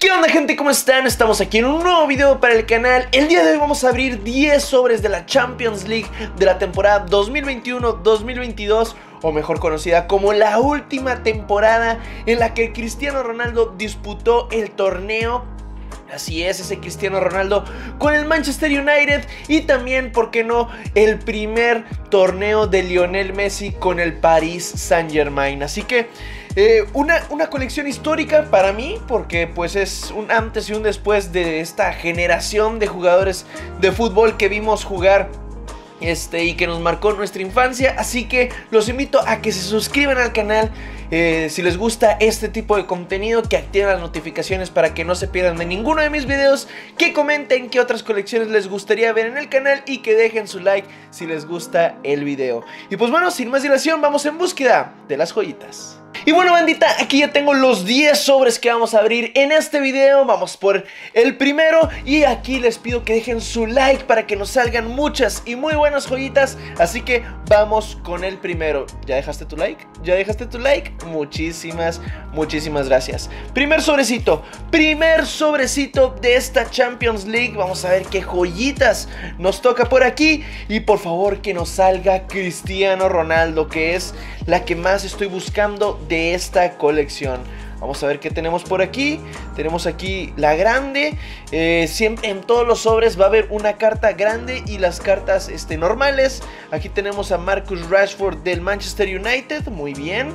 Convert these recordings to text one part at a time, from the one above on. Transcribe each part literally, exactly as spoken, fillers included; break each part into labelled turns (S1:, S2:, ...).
S1: ¿Qué onda, gente? ¿Cómo están? Estamos aquí en un nuevo video para el canal. El día de hoy vamos a abrir diez sobres de la Champions League de la temporada dos mil veintiuno dos mil veintidós, o mejor conocida como la última temporada en la que Cristiano Ronaldo disputó el torneo. Así es, ese Cristiano Ronaldo con el Manchester United, y también, ¿por qué no?, el primer torneo de Lionel Messi con el Paris Saint-Germain. Así que eh, una, una colección histórica para mí, porque pues es un antes y un después de esta generación de jugadores de fútbol que vimos jugar Este, y que nos marcó nuestra infancia. Así que los invito a que se suscriban al canal eh, si les gusta este tipo de contenido, que activen las notificaciones para que no se pierdan de ninguno de mis videos, que comenten qué otras colecciones les gustaría ver en el canal y que dejen su like si les gusta el video. Y pues bueno, sin más dilación, vamos en búsqueda de las joyitas. Y bueno, bandita, aquí ya tengo los diez sobres que vamos a abrir en este video. Vamos por el primero, y aquí les pido que dejen su like para que nos salgan muchas y muy buenas joyitas. Así que vamos con el primero. ¿Ya dejaste tu like? ¿Ya dejaste tu like? Muchísimas, muchísimas gracias. Primer sobrecito, primer sobrecito de esta Champions League. Vamos a ver qué joyitas nos toca por aquí. Y por favor que nos salga Cristiano Ronaldo, que es la que más estoy buscando de esta colección. Vamos a ver qué tenemos por aquí. Tenemos aquí la grande. eh, Siempre en todos los sobres va a haber una carta grande y las cartas este, normales. Aquí tenemos a Marcus Rashford del Manchester United. Muy bien.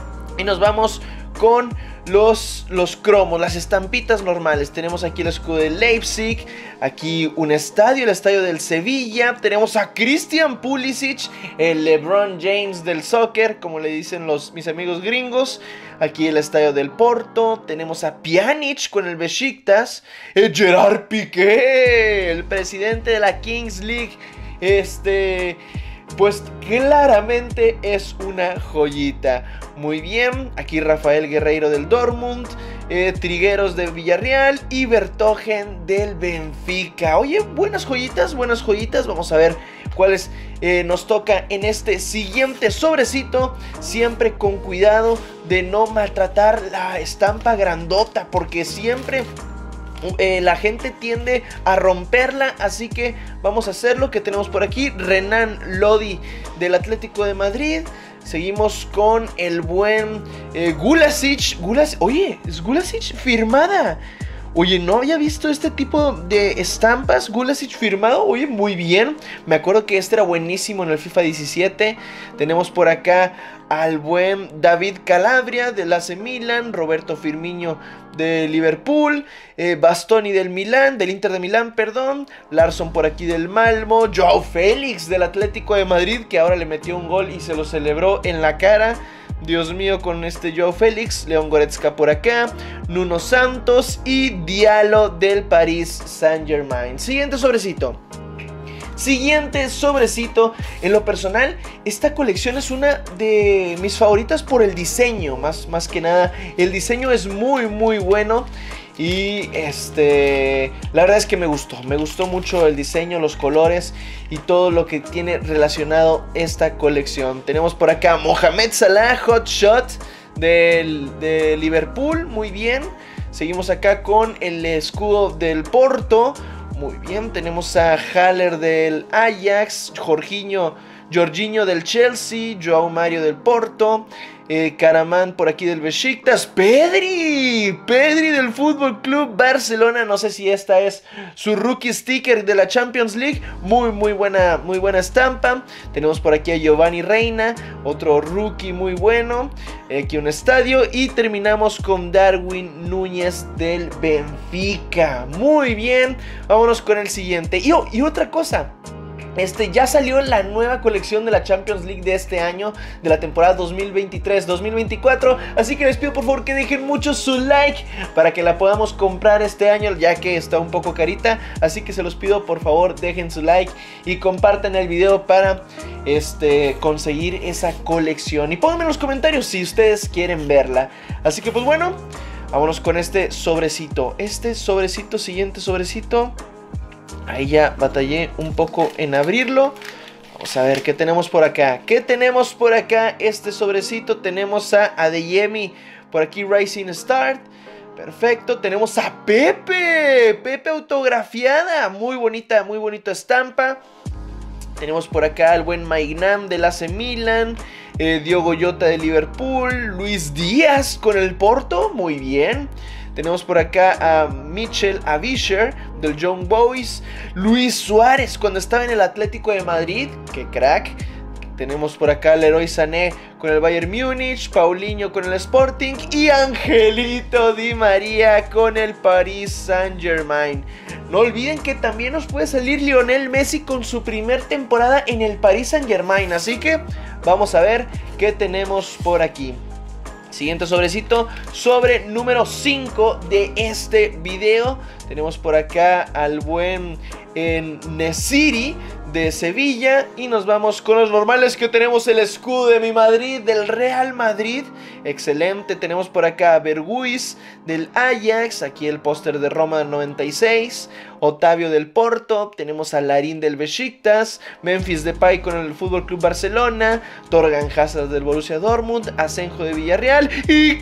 S1: Y nos vamos con los, los cromos, las estampitas normales. Tenemos aquí el escudo de Leipzig. Aquí un estadio, el estadio del Sevilla. Tenemos a Christian Pulisic, el LeBron James del soccer, como le dicen los, mis amigos gringos. Aquí el estadio del Porto. Tenemos a Pjanic con el Besiktas. El Gerard Piqué, el presidente de la Kings League. Este... Pues claramente es una joyita. Muy bien, aquí Rafael Guerreiro del Dortmund, eh, Trigueros del Villarreal y Vertonghen del Benfica. Oye, buenas joyitas, buenas joyitas. Vamos a ver cuáles eh, nos toca en este siguiente sobrecito. Siempre con cuidado de no maltratar la estampa grandota, porque siempre... Eh, la gente tiende a romperla, así que vamos a hacer lo que tenemos por aquí. Renan Lodi del Atlético de Madrid. Seguimos con el buen eh, Gulasic. Gulas Oye, es Gulasic firmada. Oye, no había visto este tipo de estampas. Gulasic firmado, oye, muy bien. Me acuerdo que este era buenísimo en el FIFA diecisiete. Tenemos por acá al buen David Calabria del A C Milan, Roberto Firmino de Liverpool, eh, Bastoni del Milán, del Inter de Milán, perdón, Larsson por aquí del Malmo, Joao Félix del Atlético de Madrid, que ahora le metió un gol y se lo celebró en la cara. Dios mío, con este Joao Félix. León Goretzka por acá, Nuno Santos y Diallo del Paris Saint-Germain. Siguiente sobrecito. Siguiente sobrecito. En lo personal, esta colección es una de mis favoritas por el diseño. Más, más que nada, el diseño es muy muy bueno. Y este, la verdad es que me gustó, me gustó mucho el diseño, los colores y todo lo que tiene relacionado esta colección. Tenemos por acá Mohamed Salah, Hot Shot del, de Liverpool, muy bien. Seguimos acá con el escudo del Porto, muy bien. Tenemos a Haller del Ajax, Jorginho, Jorginho del Chelsea, Joao Mario del Porto, eh, Karaman por aquí del Besiktas, Pedri, Pedri del Fútbol Club Barcelona. No sé si esta es su rookie sticker de la Champions League. Muy muy buena, muy buena estampa. Tenemos por aquí a Giovanni Reina, otro rookie muy bueno. Aquí un estadio, y terminamos con Darwin Núñez del Benfica. Muy bien, vámonos con el siguiente. Y, oh, y otra cosa, Este, ya salió la nueva colección de la Champions League de este año, de la temporada dos mil veintitrés dos mil veinticuatro. Así que les pido por favor que dejen mucho su like para que la podamos comprar este año, ya que está un poco carita. Así que se los pido por favor, dejen su like y compartan el video para este, conseguir esa colección. Y pónganme en los comentarios si ustedes quieren verla. Así que pues bueno, vámonos con este sobrecito. Este sobrecito, siguiente sobrecito. Ahí ya batallé un poco en abrirlo. Vamos a ver qué tenemos por acá. ¿Qué tenemos por acá? Este sobrecito tenemos a Adeyemi por aquí, Rising Start. Perfecto, tenemos a Pepe. Pepe autografiada. Muy bonita, muy bonita estampa. Tenemos por acá al buen Maignan del A C Milan. Eh, Diogo Jota de Liverpool. Luis Díaz con el Porto. Muy bien. Tenemos por acá a Michel Avisher del Young Boys. Luis Suárez cuando estaba en el Atlético de Madrid. ¡Qué crack! Tenemos por acá a Leroy Sané con el Bayern Múnich, Paulinho con el Sporting y Angelito Di María con el Paris Saint-Germain. No olviden que también nos puede salir Lionel Messi con su primer temporada en el Paris Saint-Germain. Así que vamos a ver qué tenemos por aquí. Siguiente sobrecito, sobre número cinco de este video. Tenemos por acá al buen en Nesiri de Sevilla. Y nos vamos con los normales, que tenemos el escudo de mi Madrid, del Real Madrid. Excelente. Tenemos por acá a Berguis del Ajax. Aquí el póster de Roma del noventa y seis. Otavio del Porto. Tenemos a Larín del Besiktas. Memphis Depay con el F C Barcelona. Torgan Hazard del Borussia Dortmund. Asenjo de Villarreal. Y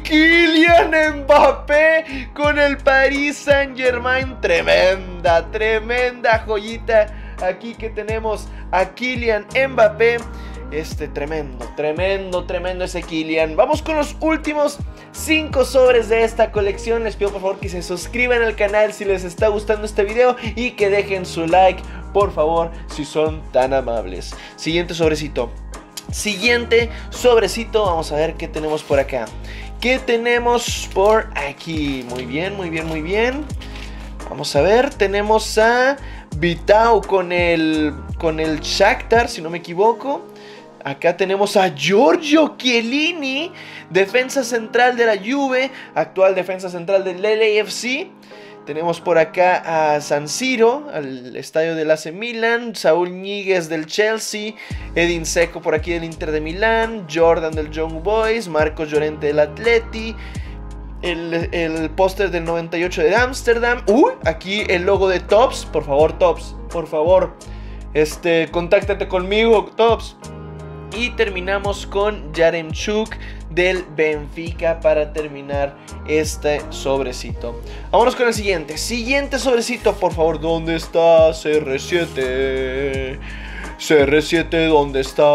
S1: Kylian Mbappé con el Paris Saint-Germain. Tremenda, tremenda joyita. Aquí que tenemos a Kylian Mbappé. Este tremendo, tremendo, tremendo ese Kylian. Vamos con los últimos cinco sobres de esta colección. Les pido por favor que se suscriban al canal si les está gustando este video y que dejen su like, por favor, si son tan amables. Siguiente sobrecito. Siguiente sobrecito. Vamos a ver qué tenemos por acá. ¿Qué tenemos por aquí? Muy bien, muy bien, muy bien. Vamos a ver, tenemos a Vitao con el, con el Shakhtar, si no me equivoco. Acá tenemos a Giorgio Chiellini, defensa central de la Juve, actual defensa central del L A F C. Tenemos por acá a San Siro, al estadio del A C Milan, Saúl Ñíguez del Chelsea, Edin Dzeko por aquí del Inter de Milán, Jordan del Young Boys, Marcos Llorente del Atleti. El, el póster del noventa y ocho de Ámsterdam. Uy, aquí el logo de Tops. Por favor, Tops, por favor, este, contáctate conmigo, Tops. Y terminamos con Yaremchuk del Benfica para terminar este sobrecito. Vámonos con el siguiente. Siguiente sobrecito, por favor. ¿Dónde está C R siete? C R siete, ¿dónde está?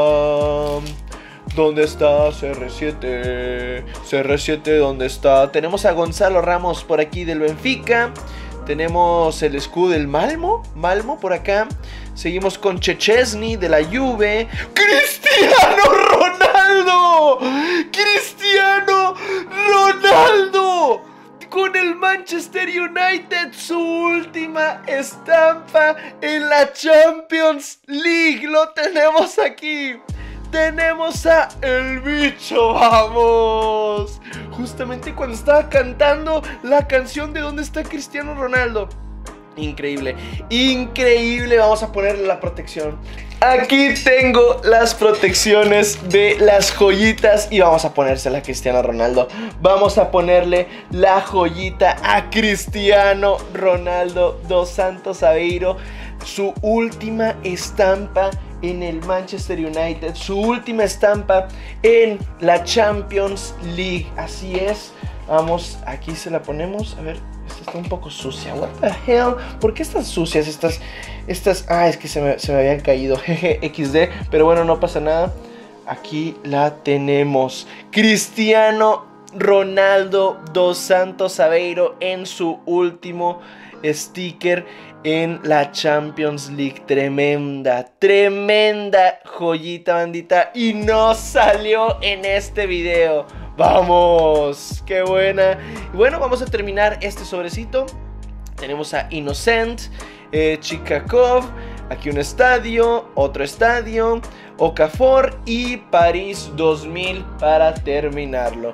S1: ¿Dónde está C R siete? C R siete, ¿dónde está? Tenemos a Gonzalo Ramos por aquí del Benfica. Tenemos el escudo del Malmo, Malmo por acá. Seguimos con Szczesny de la Juve. ¡Cristiano Ronaldo! ¡Cristiano Ronaldo! Con el Manchester United, su última estampa en la Champions League. Lo tenemos aquí. Tenemos a El Bicho, vamos. Justamente cuando estaba cantando la canción de ¿Dónde está Cristiano Ronaldo? Increíble, increíble. Vamos a ponerle la protección. Aquí tengo las protecciones de las joyitas y vamos a ponérsela a Cristiano Ronaldo. Vamos a ponerle la joyita a Cristiano Ronaldo dos Santos Aveiro. Su última estampa en el Manchester United, su última estampa en la Champions League. Así es. Vamos, aquí se la ponemos. A ver, esta está un poco sucia. What the hell? ¿Por qué están sucias estas? Estas, ah, es que se me, se me habían caído. Jeje, equis de. Pero bueno, no pasa nada. Aquí la tenemos. Cristiano Ronaldo dos Santos Aveiro en su último sticker en la Champions League. Tremenda, tremenda joyita, bandita. Y no salió en este video. ¡Vamos! ¡Qué buena! Y bueno, vamos a terminar este sobrecito. Tenemos a Innocent, eh, Chikakov, aquí un estadio, otro estadio, Okafor y París dos mil para terminarlo.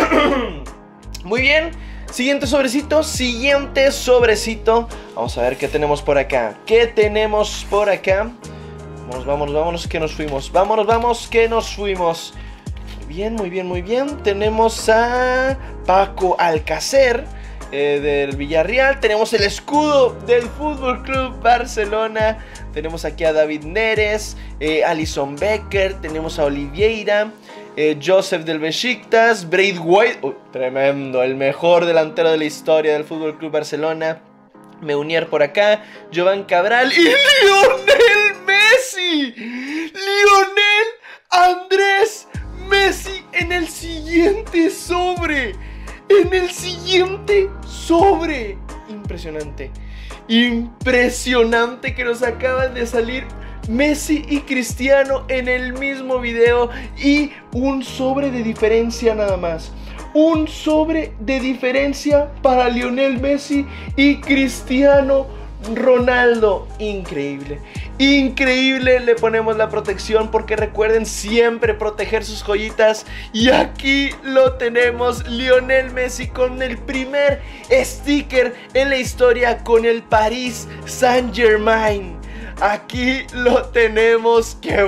S1: Muy bien. Siguiente sobrecito, siguiente sobrecito. Vamos a ver qué tenemos por acá. ¿Qué tenemos por acá? Vamos, vámonos, vámonos, que nos fuimos. Vámonos, vamos, que nos fuimos. Muy bien, muy bien, muy bien. Tenemos a Paco Alcácer, eh, del Villarreal. Tenemos el escudo del Fútbol Club Barcelona. Tenemos aquí a David Neres, eh, Alisson Becker, tenemos a Oliveira, eh, Joseph del Besiktas, Braithwaite, uh, tremendo, el mejor delantero de la historia del Fútbol Club Barcelona. Meunier por acá, Jovan Cabral y Lionel Messi. Lionel Andrés Messi en el siguiente sobre. En el siguiente sobre. Impresionante. Impresionante que nos acaban de salir Messi y Cristiano en el mismo video. Y un sobre de diferencia nada más. Un sobre de diferencia para Lionel Messi y Cristiano Ronaldo. Increíble. Increíble, le ponemos la protección porque recuerden siempre proteger sus joyitas. Y aquí lo tenemos, Lionel Messi con el primer sticker en la historia con el Paris Saint-Germain. Aquí lo tenemos, ¡qué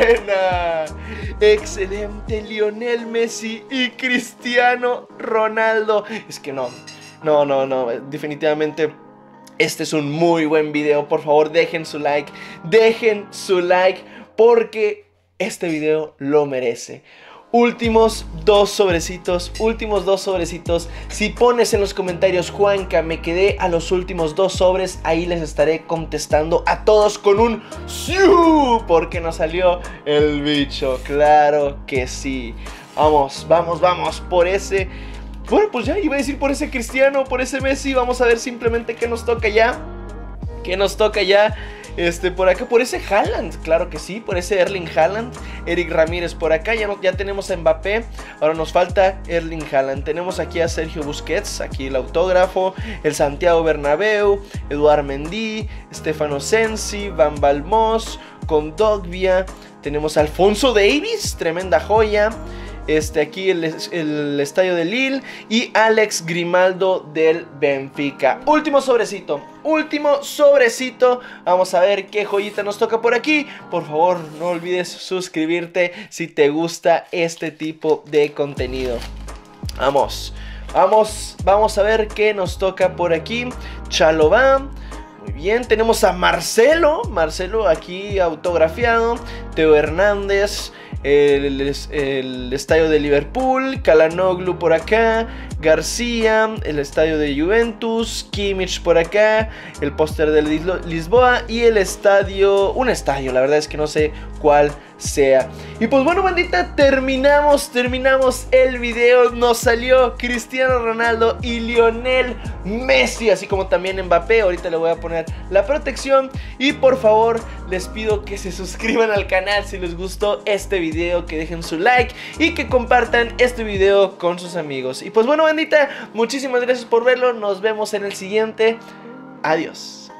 S1: buena! Excelente, Lionel Messi y Cristiano Ronaldo. Es que no, no, no, no, definitivamente este es un muy buen video. Por favor, dejen su like, dejen su like porque este video lo merece. Últimos dos sobrecitos, últimos dos sobrecitos. Si pones en los comentarios, Juanca, me quedé a los últimos dos sobres, ahí les estaré contestando a todos con un ¡siu! Porque nos salió el bicho, claro que sí. Vamos, vamos, vamos por ese... Bueno, pues ya iba a decir por ese Cristiano, por ese Messi. Vamos a ver simplemente qué nos toca ya. ¿Qué nos toca ya? Este, por acá, por ese Haaland, claro que sí, por ese Erling Haaland. Eric Ramírez por acá, ya, no, ya tenemos a Mbappé. Ahora nos falta Erling Haaland. Tenemos aquí a Sergio Busquets, aquí el autógrafo. El Santiago Bernabéu, Eduard Mendy, Stefano Sensi, Van Balmos, Kondogbia. Tenemos a Alphonso Davies, tremenda joya. Este, aquí el, el estadio de Lille y Alex Grimaldo del Benfica. Último sobrecito, último sobrecito. Vamos a ver qué joyita nos toca por aquí. Por favor, no olvides suscribirte si te gusta este tipo de contenido. Vamos, vamos, vamos a ver qué nos toca por aquí. Chalobah. Muy bien, tenemos a Marcelo. Marcelo aquí autografiado. Teo Hernández. El, el, el estadio de Liverpool, Calhanoglu por acá, García, el estadio de Juventus, Kimmich por acá, el póster de Lisboa y el estadio, un estadio, la verdad es que no sé cuál sea. Y pues bueno, bandita, terminamos, terminamos el video. Nos salió Cristiano Ronaldo y Lionel Messi, así como también Mbappé. Ahorita le voy a poner la protección. Y por favor, les pido que se suscriban al canal si les gustó este video, que dejen su like y que compartan este video con sus amigos. Y pues bueno, bandita, muchísimas gracias por verlo. Nos vemos en el siguiente. Adiós.